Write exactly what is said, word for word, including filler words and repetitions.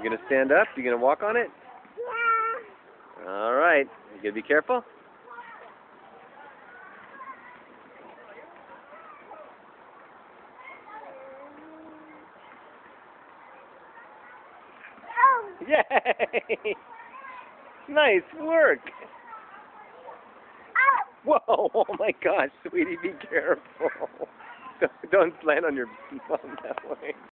You gonna stand up? You gonna walk on it? Yeah. All right. You gonna be careful? Oh. Yay! Nice work. Oh. Whoa! Oh my gosh, sweetie, be careful. Don't, don't land on your bum that way.